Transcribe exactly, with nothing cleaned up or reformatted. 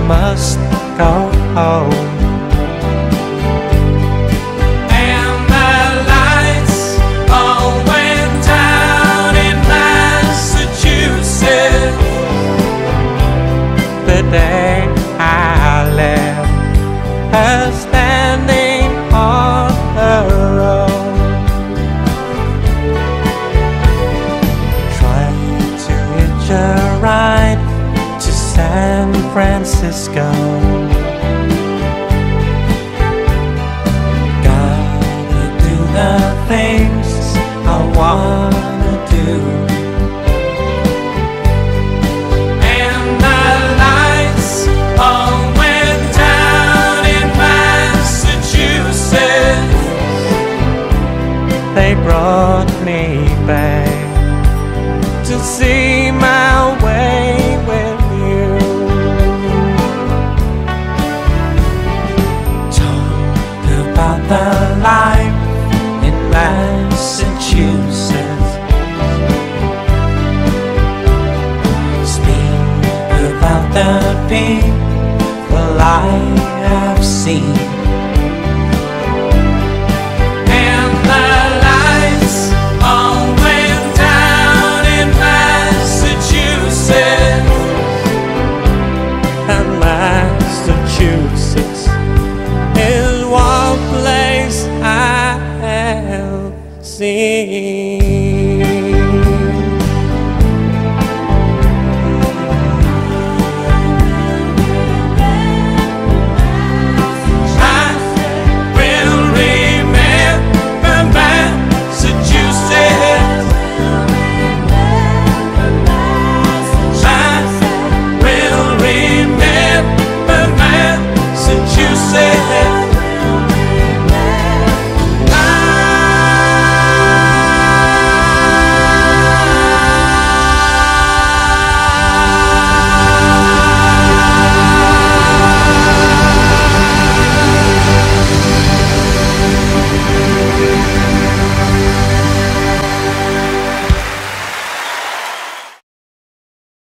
must go home. And the lights all went down in Massachusetts The day I left her standing on her own, trying to hitch a ride to San Francisco. Gotta do the things I wanna do. and the lights all went down in Massachusetts. They brought me back to see my way with you. Talk about the life in Massachusetts. Speak about the people I have seen.